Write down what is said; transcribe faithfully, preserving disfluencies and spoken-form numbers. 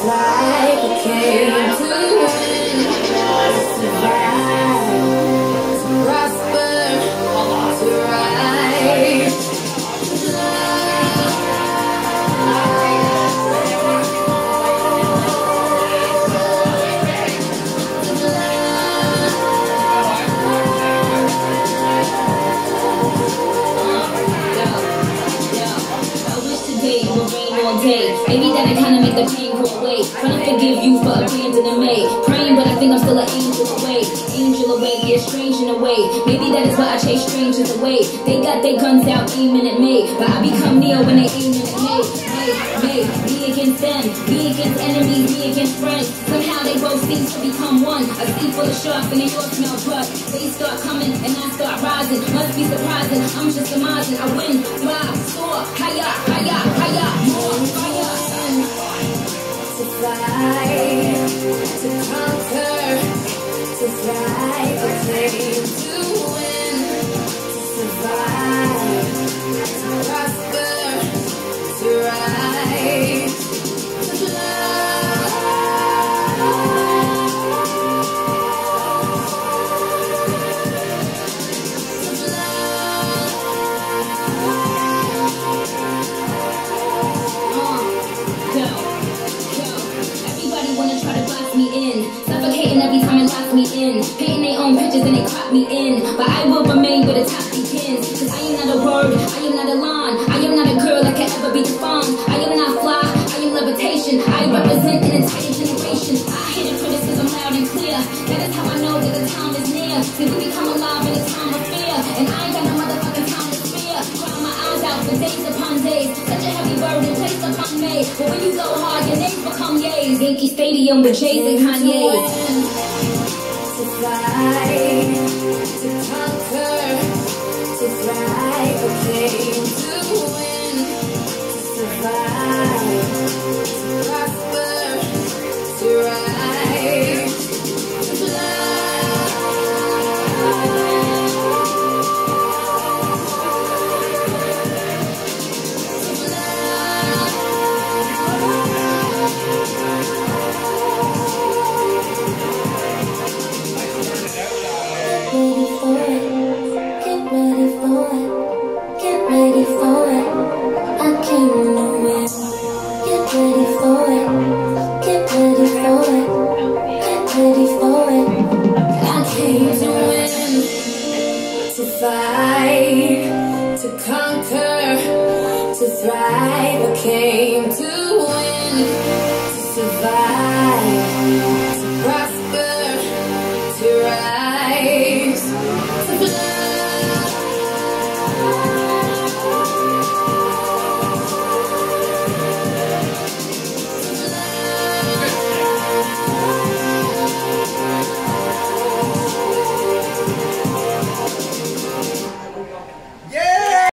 thrive, I came to win, to survive, to prosper, to rise. Maybe that I kinda make the pain go away. Trying to forgive you for abandoning me. Praying, but I think I'm still an angel away. Angel away, yeah, strange in a way. Maybe that is why I chase strangers away. They got their guns out aiming at me, but I become Neo when they aiming at me. Me, me, me against them, me against enemies, me against friends. Somehow they both seem to become one. A sea full of sharks and they all smell blood. They start coming and I start rising. Must be surprising, I'm just surmising. I win, fly, soar, higher, higher, higher, more fire. To fly, to conquer, to thrive, I came to win, to survive, to prosper, to rise, to fly. Suffocating every time it locks me in. Painting their own pictures and they crop me in. But I will remain where the top begins. Cause I am not a word, I am not a line. I am not a girl that can ever be defined. I am not fly, I am levitation. I represent an entire generation. I hear the criticism loud and clear. That is how I know that the time is near. See, we become alive in a time of fear. And I ain't got no motherfucking time to spare. Crying my eyes out for days upon days. Such a heavy burden placed upon me. But when you go hard, your names become yays. Yankee Stadium with J's and Kanye. To fly, to conquer, to thrive, I came to win, to survive, to prosper, to rise, to fly. To conquer, to thrive, I came to win, to survive.